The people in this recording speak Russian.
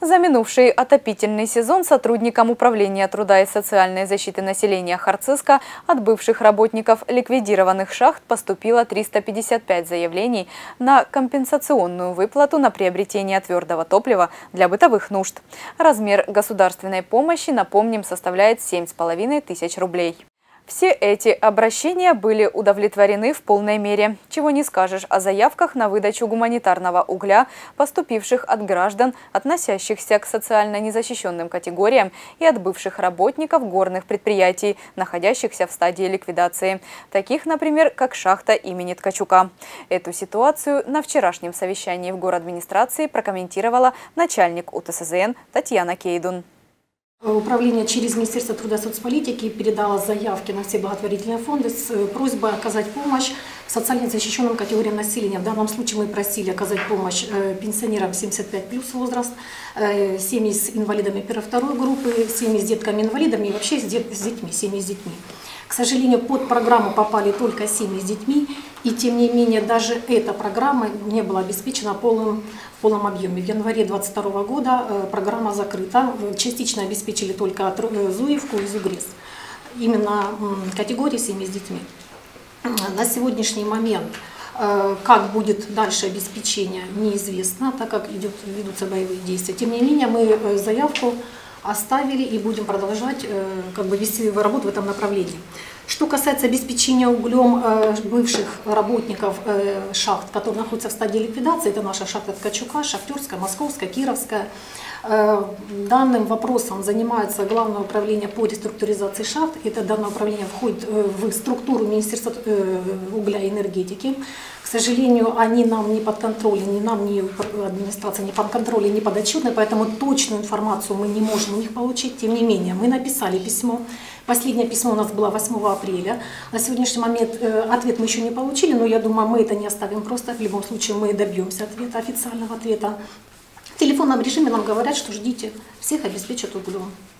За минувший отопительный сезон сотрудникам Управления труда и социальной защиты населения Харциска от бывших работников ликвидированных шахт поступило 355 заявлений на компенсационную выплату на приобретение твердого топлива для бытовых нужд. Размер государственной помощи, напомним, составляет 7,5 тысяч рублей. Все эти обращения были удовлетворены в полной мере. Чего не скажешь о заявках на выдачу гуманитарного угля, поступивших от граждан, относящихся к социально незащищенным категориям, и от бывших работников горных предприятий, находящихся в стадии ликвидации. Таких, например, как шахта имени Ткачука. Эту ситуацию на вчерашнем совещании в городадминистрации прокомментировала начальник УТСЗН Татьяна Кейдун. Управление через Министерство труда и соцполитики передало заявки на все благотворительные фонды с просьбой оказать помощь социально защищенным категориям населения. В данном случае мы просили оказать помощь пенсионерам 75+ возраст, семьи с инвалидами первой-второй группы, семьи с детками-инвалидами и вообще с детьми, семьи с детьми. К сожалению, под программу попали только семьи с детьми, и тем не менее даже эта программа не была обеспечена в полном объеме. В январе 2022 года программа закрыта, частично обеспечили только Зуевку и Зугрес, именно категории семьи с детьми. На сегодняшний момент, как будет дальше обеспечение, неизвестно, так как ведутся боевые действия. Тем не менее, мы заявку оставили и будем продолжать вести работу в этом направлении. Что касается обеспечения углем бывших работников шахт, которые находятся в стадии ликвидации, это наша шахта Ткачука, Шахтерская, Московская, Кировская. Данным вопросом занимается Главное управление по реструктуризации шахт. Это данное управление входит в структуру Министерства угля и энергетики. К сожалению, они нам не подконтрольны, ни нам, ни администрация не подконтрольны, не подотчетны, поэтому точную информацию мы не можем у них получить. Тем не менее, мы написали письмо. Последнее письмо у нас было 8 апреля. На сегодняшний момент ответ мы еще не получили, но я думаю, мы это не оставим просто. В любом случае мы добьемся ответа, официального ответа. В телефонном режиме нам говорят, что ждите, всех обеспечат углем.